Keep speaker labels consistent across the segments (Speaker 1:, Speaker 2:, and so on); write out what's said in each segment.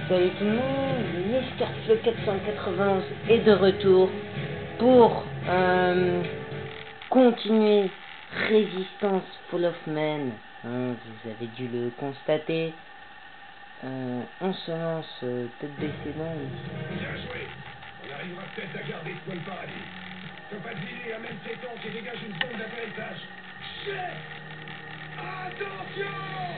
Speaker 1: Salut tout le monde, Mister Flo 491 est de retour pour continuer Résistance Fall of Man. Vous avez dû le constater. On se lance tête baissée dans.
Speaker 2: Bien joué. On arrivera peut-être à garder ce point de paradis. Topazini amène ses tanks et dégage une zone d'atterrissage. Chef! Attention!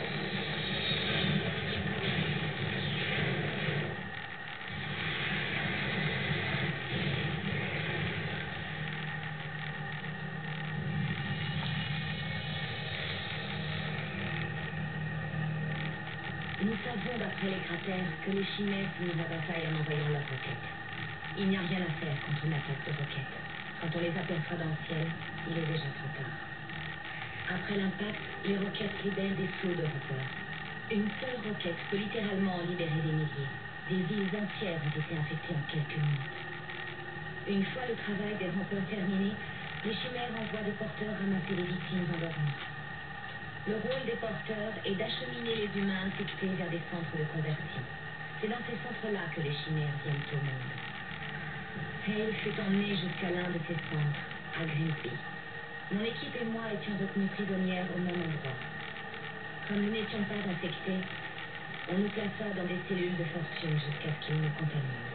Speaker 3: Nous savons d'après les cratères que les chimères finissent la bataille en envoyant leurs roquettes. Il n'y a rien à faire contre une attaque de roquettes. Quand on les aperçoit dans le ciel, il est déjà trop tard. Après l'impact, les roquettes libèrent des flots de vapeur. Une seule roquette peut littéralement en libérer des milliers. Des villes entières ont été infectées en quelques minutes. Une fois le travail des rampeurs terminé, les chimères envoient des porteurs ramasser les victimes endormies. Le rôle des porteurs est d'acheminer les humains infectés vers des centres de conversion. C'est dans ces centres-là que les chimères viennent au monde. Hale fut emmené jusqu'à l'un de ces centres, à Grimsby. Mon équipe et moi étions retenus prisonnières au même endroit. Comme nous n'étions pas infectés, on nous plaça dans des cellules de fortune jusqu'à ce qu'ils nous contaminent.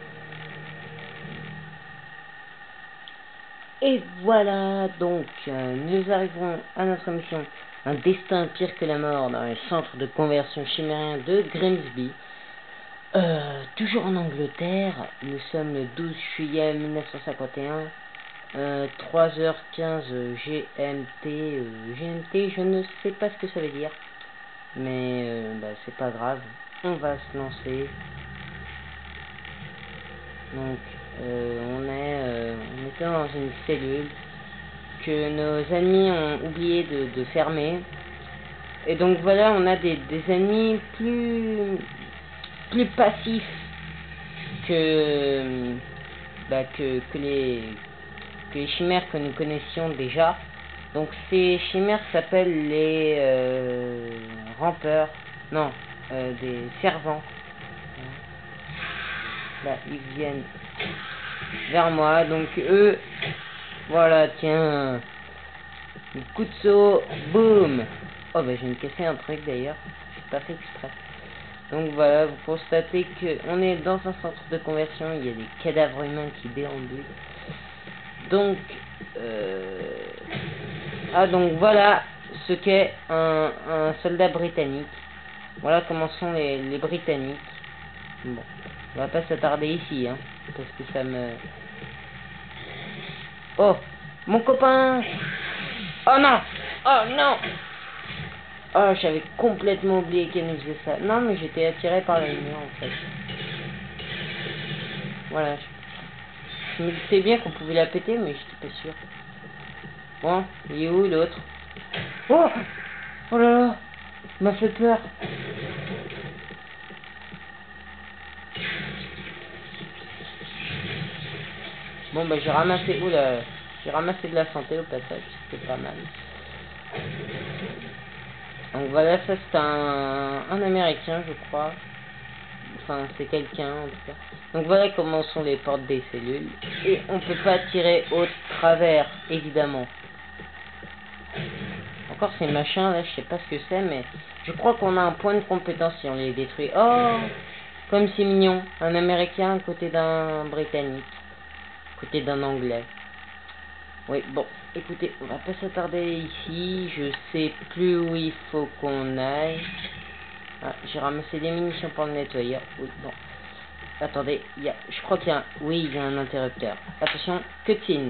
Speaker 1: Et voilà, donc, nous arrivons à notre mission. Un destin pire que la mort dans les centres de conversion chimériens de Grimsby. Toujours en Angleterre, nous sommes le 12 juillet 1951, 3h15 GMT. GMT, je ne sais pas ce que ça veut dire, mais c'est pas grave, on va se lancer. Donc, on était dans une cellule que nos ennemis ont oublié de fermer. Et donc voilà, on a des ennemis plus passifs que les chimères que nous connaissions déjà. Donc ces chimères s'appellent les rampeurs, non, des servants. Là, ils viennent vers moi, donc eux, voilà, tiens, un coup de saut, boum. Oh bah j'ai cassé un truc d'ailleurs, j'ai pas fait exprès. Donc voilà, vous constatez que on est dans un centre de conversion, il y a des cadavres humains qui déambulent. Donc donc voilà ce qu'est un soldat britannique. Voilà comment sont les Britanniques. Bon, on va pas s'attarder ici, hein, parce que ça me... Oh, mon copain! Oh non! Oh non! Oh, j'avais complètement oublié qu'elle nous faisait ça. Non, mais j'étais attiré par la lumière, en fait. Voilà. Je me disais bien qu'on pouvait la péter, mais j'étais pas sûr. Bon, il est où l'autre? Oh! Oh là là! Il m'a fait peur. Bon, bah j'ai ramassé... Oula! J'ai ramassé de la santé au passage. C'était pas mal. Donc voilà, ça c'est un Américain, je crois. Enfin, c'est quelqu'un en tout cas. Donc voilà comment sont les portes des cellules. Et on peut pas tirer au travers, évidemment. Encore ces machins là, je sais pas ce que c'est, mais je crois qu'on a un point de compétence si on les détruit. Oh, comme c'est mignon. Un Américain à côté d'un Britannique. À côté d'un Anglais. Oui, bon, écoutez, on va pas s'attarder ici. Je sais plus où il faut qu'on aille. Ah, j'ai ramassé des munitions pour le nettoyeur. Oui, bon. Attendez, je crois qu'il y a oui, il y a un interrupteur. Attention, cutscene.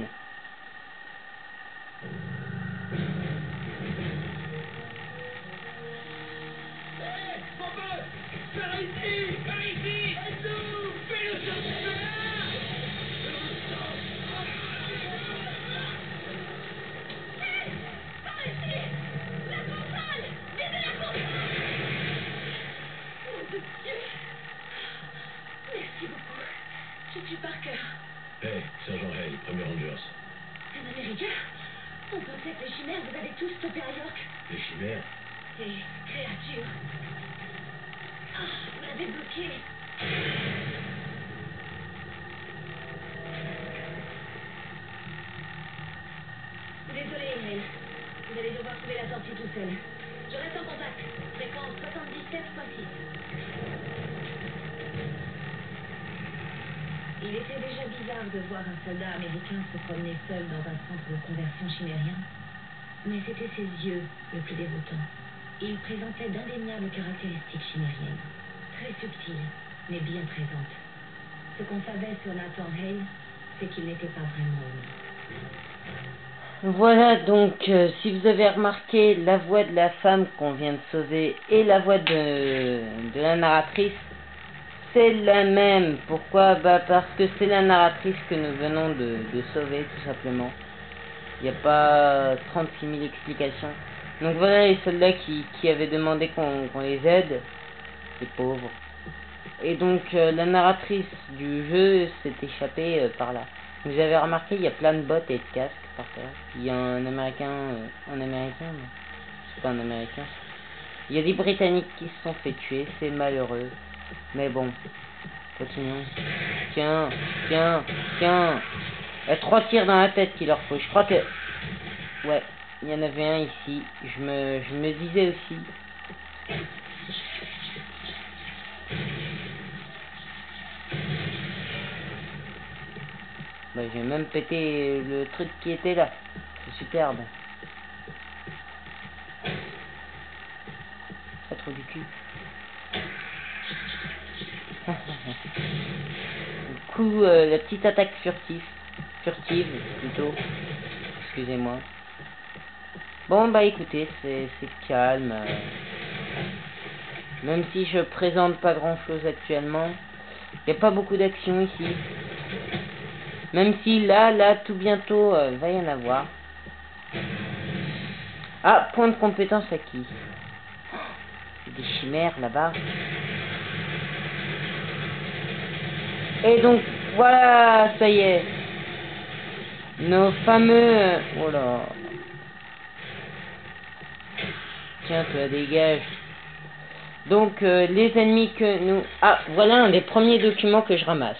Speaker 3: Je suis Parker.
Speaker 2: Hey, Sergent Hale, premier Rangers.
Speaker 3: Un Américain? On pensait que les chimères vous avez tous stoppé à York.
Speaker 2: Les chimères?
Speaker 3: Ces créatures. Ah, vous l'avez bloqué. Marcel. Je reste en contact. Fréquence 77.6. Il était déjà bizarre de voir un soldat américain se promener seul dans un centre de conversion chimérien. Mais c'était ses yeux le plus déroutant. Il présentait d'indéniables caractéristiques chimériennes. Très subtiles, mais bien présentes. Ce qu'on savait sur Nathan Hale, c'est qu'il n'était pas vraiment humain.
Speaker 1: Voilà, donc, si vous avez remarqué, la voix de la femme qu'on vient de sauver et la voix de la narratrice, c'est la même. Pourquoi? Bah parce que c'est la narratrice que nous venons de sauver, tout simplement. Il n'y a pas 36 000 explications. Donc voilà les soldats qui avaient demandé qu'on les aide, les pauvres. Et donc la narratrice du jeu s'est échappée par là. Vous avez remarqué, il y a plein de bottes et de casques par terre. Il y a un américain, non, c'est pas un américain. Il y a des Britanniques qui se sont fait tuer, c'est malheureux. Mais bon, continuons. Tiens. Il y a 3 tirs dans la tête qu'il leur faut. Je crois que... Ouais, il y en avait un ici. Je me disais aussi. Bah, j'ai même pété le truc qui était là. C'est superbe. Ça trouve du cul. Du coup, la petite attaque furtive plutôt. Excusez-moi. Bon bah écoutez, c'est calme. Même si je présente pas grand chose actuellement, il n'y a pas beaucoup d'action ici. Même si là tout bientôt va y en avoir. Ah, point de compétence acquis. Des chimères là-bas. Et donc voilà, ça y est. Nos fameux... Oh là. Tiens, toi, dégage. Donc, les ennemis que nous... Ah, voilà un des premiers documents que je ramasse.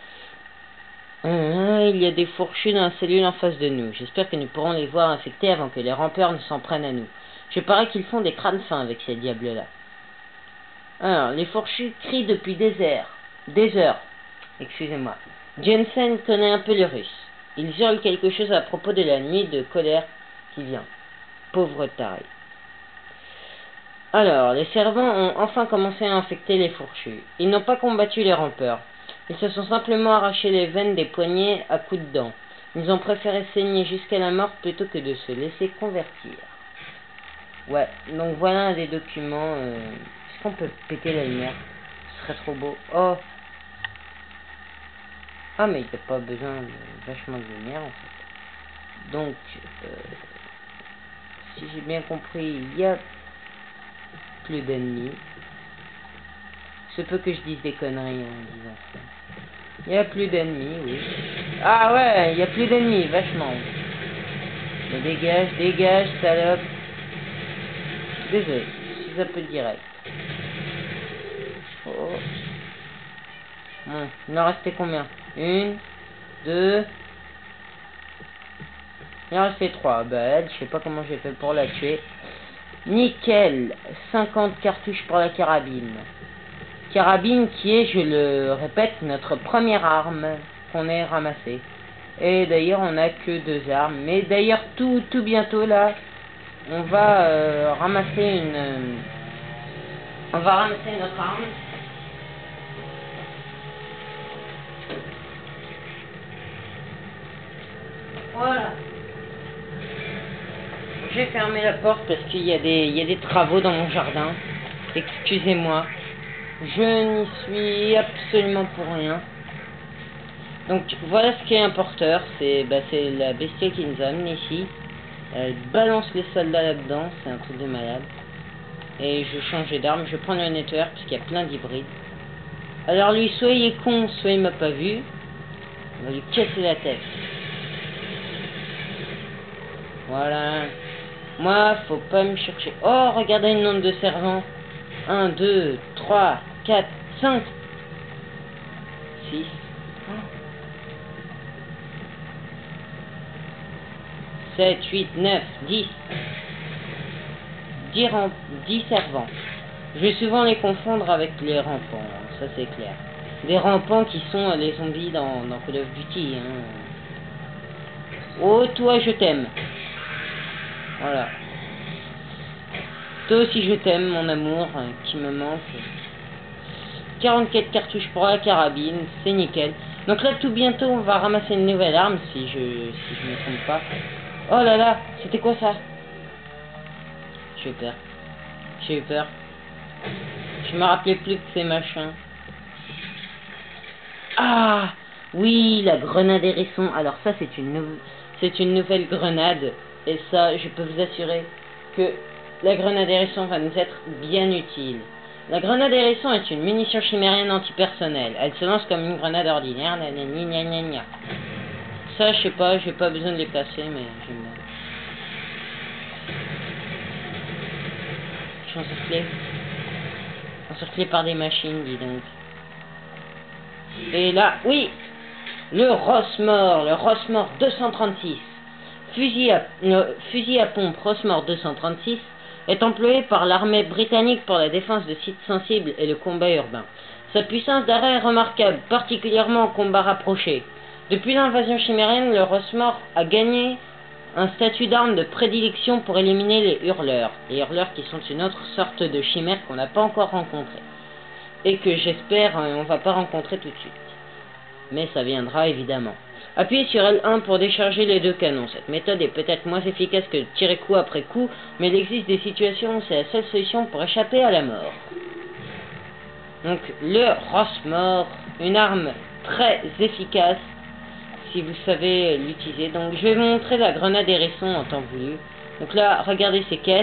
Speaker 1: Il y a des fourchus dans la cellule en face de nous. J'espère que nous pourrons les voir infectés avant que les rampeurs ne s'en prennent à nous. Je parie qu'ils font des crânes fins avec ces diables-là. Alors, les fourchus crient depuis des heures. Excusez-moi. Jensen connaît un peu le russe. Ils hurlent quelque chose à propos de la nuit de colère qui vient. Pauvre taré. Alors, les servants ont enfin commencé à infecter les fourchus. Ils n'ont pas combattu les rampeurs. Ils se sont simplement arraché les veines des poignets à coups de dents. Ils ont préféré saigner jusqu'à la mort plutôt que de se laisser convertir. Ouais, donc voilà un des documents. Est-ce qu'on peut péter la lumière? Ce serait trop beau. Oh! Ah, mais il n'y a pas besoin de vachement de lumière en fait. Donc, si j'ai bien compris, il y a plus d'ennemis. Se peut que je dise des conneries en disant ça. Il y a plus d'ennemis, oui. Ah ouais, il y a plus d'ennemis, vachement. Mais dégage, salope. Désolé, je suis un peu direct. Oh. Bon, il en restait combien? 1, 2... Il en restait 3. Bah elle, je sais pas comment j'ai fait pour la tuer. Nickel. 50 cartouches pour la carabine. Carabine qui est, je le répète, notre première arme qu'on ait ramassée. Et d'ailleurs, on n'a que 2 armes. Mais d'ailleurs, tout bientôt là, on va ramasser on va ramasser notre arme. Voilà. J'ai fermé la porte parce qu'il y a des travaux dans mon jardin. Excusez-moi. Je n'y suis absolument pour rien. Donc voilà ce qu'est un porteur. C'est la bestiole qui nous a amené ici. Elle balance les soldats là-dedans. C'est un truc de malade. Et je vais changer d'arme. Je vais prendre le nettoyeur parce qu'il y a plein d'hybrides. Alors lui, soit il est con, soit il m'a pas vu. On va lui casser la tête. Voilà. Moi, faut pas me chercher. Oh, regardez le nombre de servants. 1, 2, 3, 4, 5, 6. 7, 8, 9, 10. 10 servants. Je vais souvent les confondre avec les rampants, ça c'est clair. Des rampants qui sont les zombies dans Call of Duty. Hein. Oh, toi je t'aime. Voilà. Toi aussi je t'aime, mon amour, qui me manque. 44 cartouches pour la carabine, c'est nickel. Donc là, tout bientôt, on va ramasser une nouvelle arme, si je me trompe pas. Oh là là, c'était quoi ça? J'ai eu peur. J'ai eu peur. Je me rappelais plus que ces machins. Ah oui, la grenade hérisson. Alors ça, c'est une nouvelle grenade. Et ça, je peux vous assurer que la grenade hérisson va nous être bien utile. La grenade hérisson est une munition chimérienne antipersonnelle. Elle se lance comme une grenade ordinaire. Ça, je sais pas, j'ai pas besoin de les placer, mais j'aime bien. Je suis encerclé par des machines, dis donc. Et là, oui, le Rossmore 236. Fusil à pompe Rossmore 236 est employé par l'armée britannique pour la défense de sites sensibles et le combat urbain. Sa puissance d'arrêt est remarquable, particulièrement au combat rapproché. Depuis l'invasion chimérienne, le Rossmore a gagné un statut d'arme de prédilection pour éliminer les hurleurs. Les hurleurs qui sont une autre sorte de chimère qu'on n'a pas encore rencontrée. Et que j'espère on va pas rencontrer tout de suite. Mais ça viendra évidemment. Appuyez sur L1 pour décharger les deux canons. Cette méthode est peut-être moins efficace que de tirer coup après coup, mais il existe des situations où c'est la seule solution pour échapper à la mort. Donc le Rossmore, une arme très efficace si vous savez l'utiliser. Donc je vais vous montrer la grenade hérisson en temps voulu. Donc là, regardez ces caisses.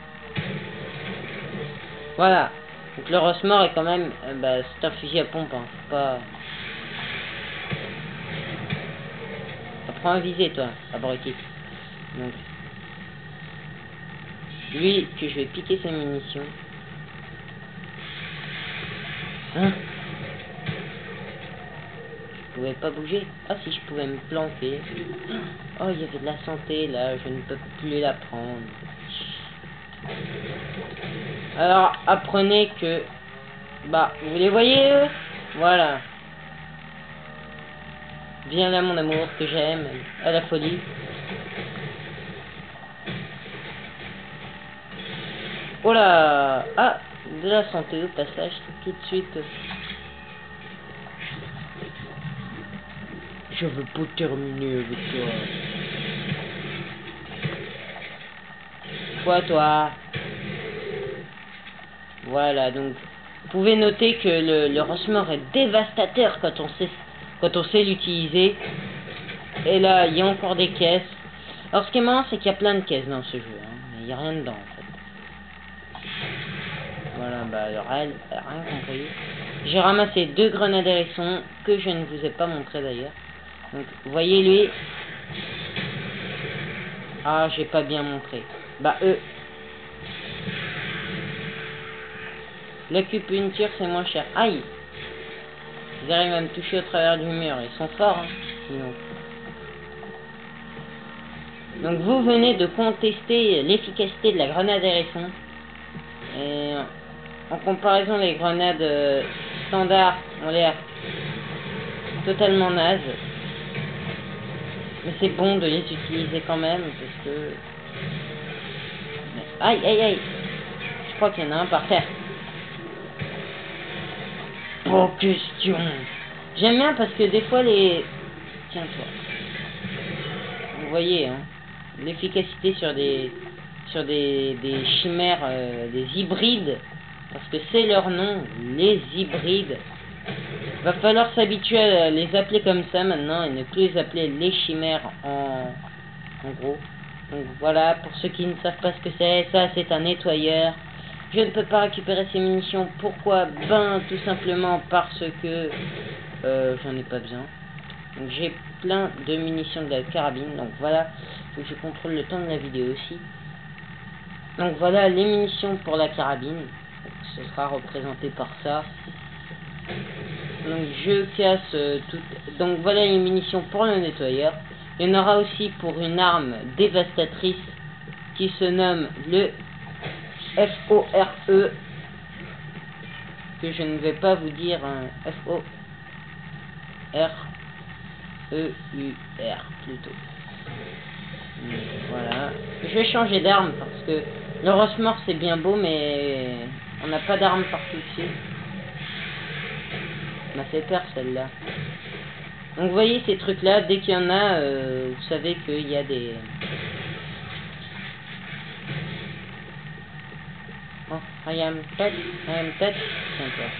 Speaker 1: Voilà. Donc le Rossmore est quand même, c'est un fusil à pompe, hein. Faut pas... Prends un visé, toi, abruti. Donc, lui, que je vais piquer ses munitions. Hein? Je pouvais pas bouger. Ah si, je pouvais me planquer. Oh, il y avait de la santé, là, je ne peux plus la prendre. Alors, apprenez que... vous les voyez, eux? Voilà. Viens là, mon amour, que j'aime, à la folie. Oh là! Ah, de la santé au passage, tout de suite. Je veux pas terminer avec toi. Quoi, toi? Voilà, donc, vous pouvez noter que le Rossmore est dévastateur quand on sait l'utiliser. Et là, il y a encore des caisses. Alors, ce qui est marrant, c'est qu'il y a plein de caisses dans ce jeu, hein, mais il n'y a rien dedans, en fait. Voilà, alors elle, rien compris. J'ai ramassé 2 grenades hérisson que je ne vous ai pas montré d'ailleurs. Donc, vous voyez lui. Ah, j'ai pas bien montré. Eux. L'acupuncture, c'est moins cher. Aïe! Ils arrivent à me toucher au travers du mur. Ils sont forts, hein, sinon. Donc vous venez de contester l'efficacité de la grenade hérisson. Et en comparaison, les grenades standards ont l'air totalement nazes. Mais c'est bon de les utiliser quand même, parce que... Aïe, aïe, aïe! Je crois qu'il y en a un par terre. Pas question. J'aime bien parce que des fois les... Tiens toi. Vous voyez, hein, l'efficacité sur des chimères, des hybrides, parce que c'est leur nom, les hybrides. Va falloir s'habituer à les appeler comme ça maintenant et ne plus les appeler les chimères en gros. Donc voilà, pour ceux qui ne savent pas ce que c'est, ça c'est un nettoyeur. Je ne peux pas récupérer ces munitions. Pourquoi? Tout simplement parce que j'en ai pas besoin. Donc j'ai plein de munitions de la carabine. Donc voilà, faut que je contrôle le temps de la vidéo aussi. Donc voilà les munitions pour la carabine. Donc, ce sera représenté par ça. Donc je casse tout. Donc voilà les munitions pour le nettoyeur. Il y en aura aussi pour une arme dévastatrice qui se nomme le F-O-R-E, que je ne vais pas vous dire F-O-R-E-U-R plutôt. Voilà. Je vais changer d'arme parce que le Rossmore c'est bien beau, mais on n'a pas d'arme partout dessus. Ça m'a fait peur celle-là. Donc vous voyez ces trucs là, dès qu'il y en a, vous savez qu'il y a des... Oh, I am dead. Tiens-toi.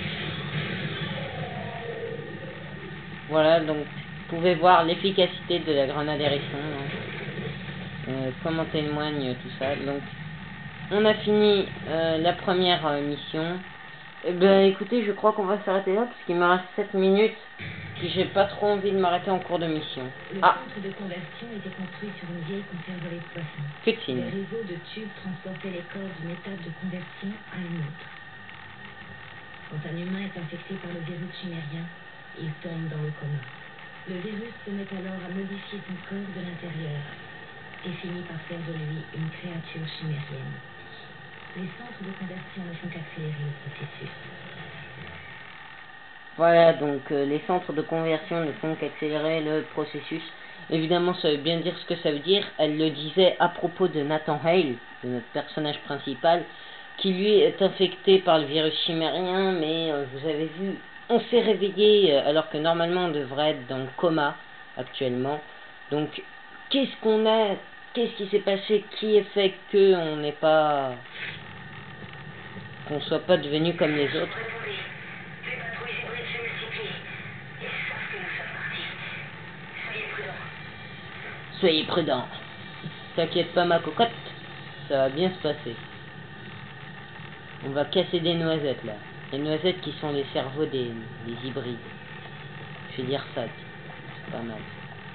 Speaker 1: Voilà, donc vous pouvez voir l'efficacité de la grenade hérisson, hein. Comment témoigne tout ça. Donc on a fini la première mission. Eh ben écoutez, je crois qu'on va s'arrêter là parce qu'il me reste 7 minutes. Puis j'ai pas trop envie de m'arrêter en cours de mission.
Speaker 3: Le centre de conversion était construit sur une vieille conserverie de poissons.
Speaker 1: Cutscene.
Speaker 3: Les réseaux de tubes transportaient les corps d'une étape de conversion à une autre. Quand un humain est infecté par le virus chimérien, il tombe dans le coma. Le virus se met alors à modifier son corps de l'intérieur et finit par faire de lui une créature chimérienne. Les centres de conversion ne font qu'accélérer le processus.
Speaker 1: Voilà, donc les centres de conversion ne font qu'accélérer le processus. Évidemment, ça veut bien dire ce que ça veut dire. Elle le disait à propos de Nathan Hale, de notre personnage principal, qui lui est infecté par le virus chimérien, mais vous avez vu, on s'est réveillé alors que normalement on devrait être dans le coma actuellement. Donc, qu'est-ce qu'on a? Qu'est-ce qui s'est passé? Qui a fait que on n'est pas... qu'on soit pas devenu comme les autres? Soyez prudents. T'inquiète pas ma cocotte, ça va bien se passer. On va casser des noisettes là. Les noisettes qui sont les cerveaux des hybrides. Je vais dire ça, c'est pas mal.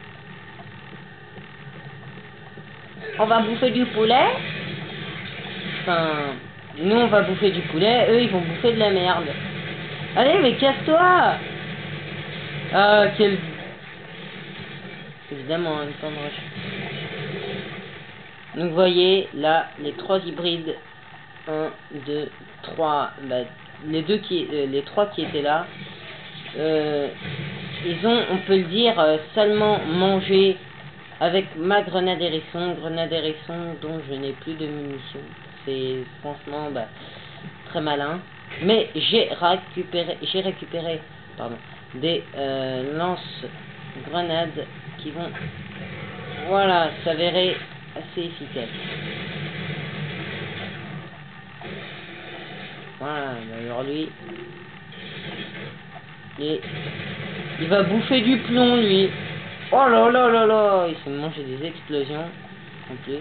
Speaker 1: On va bouffer du poulet. Enfin, nous on va bouffer du poulet, eux ils vont bouffer de la merde. Allez mais casse-toi. Ah quel... Évidemment, une temps de recherche. Donc vous voyez là les 3 hybrides. 1, 2, 3. Bah, les 3 qui étaient là. Ils ont, on peut le dire, salement mangé avec ma grenade hérisson dont je n'ai plus de munitions. C'est franchement très malin. Mais j'ai récupéré des lance-grenades qui vont, voilà, s'avérer assez efficaces. Voilà, alors lui, il va bouffer du plomb lui. Oh là là là là, il s'est mangé des explosions en plus.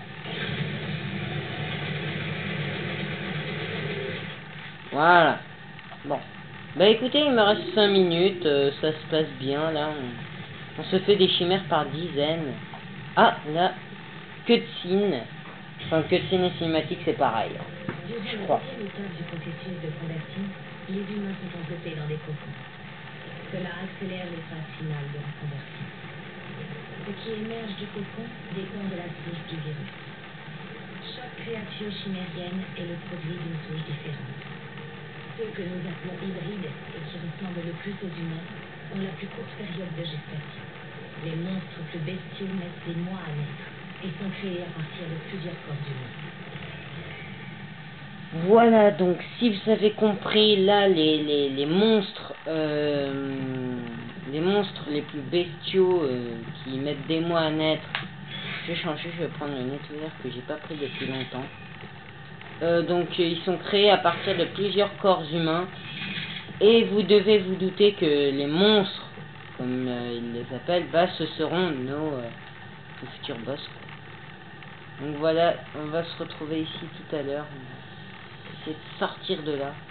Speaker 1: Voilà. Bon. Bah écoutez, il me reste 5 minutes, ça se passe bien là. On se fait des chimères par dizaines. Ah, là, cutscene. Enfin, cutscene et cinématique, c'est pareil. Je crois.
Speaker 3: L'étape du processus de conversion, les humains sont enveloppés dans des cocons. Cela accélère les phases finales de la conversion. Ce qui émerge du cocon dépend de la souche du virus. Chaque créature chimérienne est le produit d'une souche différente. Ceux que nous appelons hybrides et qui ressemblent le plus aux humains ont la plus courte période de gestation. Les monstres plus bestiaux mettent des mois à naître et sont créés à partir de plusieurs corps humains.
Speaker 1: Voilà, donc si vous avez compris, là les monstres les plus bestiaux qui mettent des mois à naître, je vais changer, je vais prendre le nettoyeur que j'ai pas pris depuis longtemps. Donc ils sont créés à partir de plusieurs corps humains et vous devez vous douter que les monstres, comme ils les appellent, ce seront nos futurs boss. Donc voilà, on va se retrouver ici tout à l'heure. Essayer de sortir de là.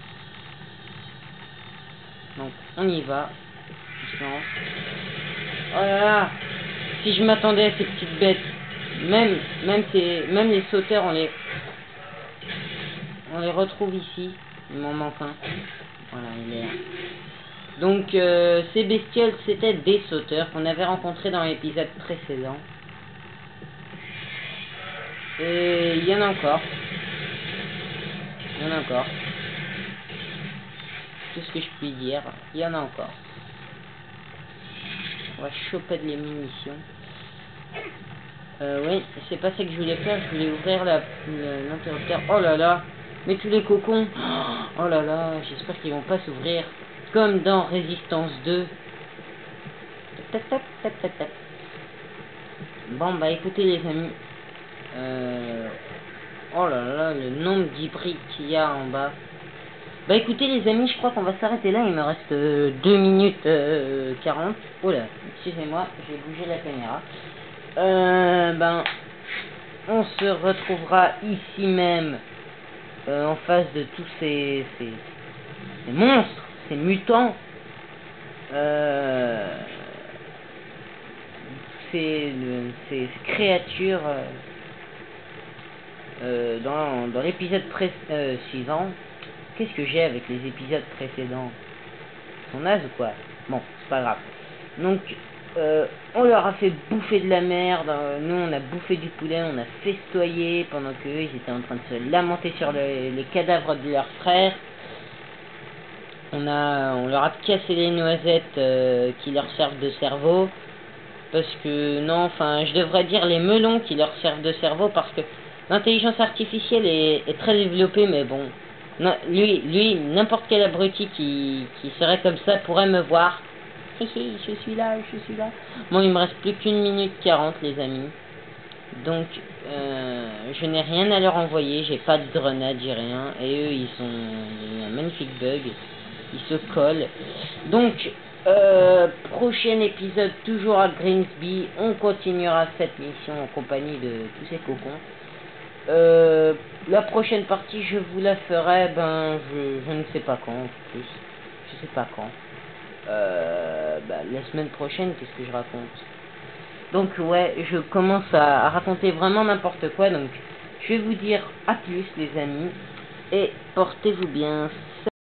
Speaker 1: Donc on y va. Je lance. Oh là là, si je m'attendais à ces petites bêtes, même les sauteurs, on les retrouve ici. Il m'en manque un. Voilà, il est là. Donc ces bestioles, c'était des sauteurs qu'on avait rencontrés dans l'épisode précédent. Et il y en a encore. Il y en a encore. Tout ce que je puis dire. Il y en a encore. On va choper de les munitions. Oui, c'est pas ça que je voulais faire. Je voulais ouvrir l'interrupteur. Oh là là. Mais tous les cocons. Oh là là. J'espère qu'ils vont pas s'ouvrir. Comme dans Résistance 2. Tap, tap, tap, tap, tap. Bon, bah écoutez les amis. Oh là là, le nombre d'hybrides qu'il y a en bas. Bah écoutez les amis, je crois qu'on va s'arrêter là. Il me reste 2 minutes 40. Oh là, excusez-moi, j'ai bougé la caméra. Ben, on se retrouvera ici même en face de tous ces monstres, ces mutants. Ces créatures dans l'épisode suivant. Qu'est-ce que j'ai avec les épisodes précédents? Ils sont nazes ou quoi? Bon, c'est pas grave. Donc, on leur a fait bouffer de la merde. Nous, on a bouffé du poulet, on a festoyé pendant qu'eux, ils étaient en train de se lamenter sur les cadavres de leurs frères. On leur a cassé les noisettes qui leur servent de cerveau. Parce que, non, enfin, je devrais dire les melons qui leur servent de cerveau, parce que l'intelligence artificielle est très développée, mais bon, non, lui, n'importe quel abruti qui serait comme ça pourrait me voir. Je suis là. Bon, il me reste plus qu'1 minute 40, les amis. Donc, je n'ai rien à leur envoyer, j'ai pas de grenade, j'ai rien. Et eux, il y a un magnifique bug. Ils se collent. Donc, prochain épisode, toujours à Grimsby. On continuera cette mission en compagnie de tous ces cocons. La prochaine partie, je vous la ferai, je ne sais pas quand, en plus. Je sais pas quand. La semaine prochaine, qu'est-ce que je raconte? Donc, ouais, je commence à raconter vraiment n'importe quoi. Donc, je vais vous dire à plus, les amis. Et portez-vous bien.